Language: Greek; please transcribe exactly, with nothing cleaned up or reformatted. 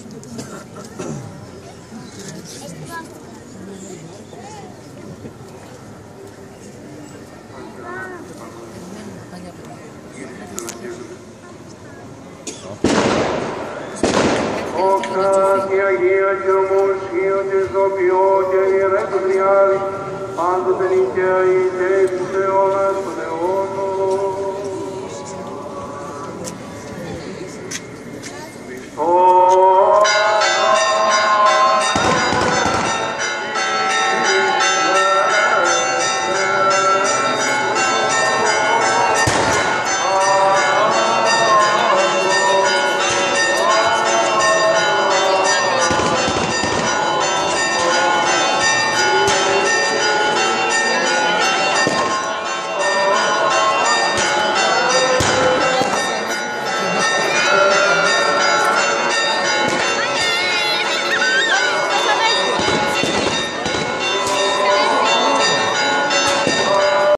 Όξα και Αγία και ομοσχείο και ζωπιό και ιερέ του Τριάδη, πάντοτε νικαία η και εις τους αιώνας των αιώνων.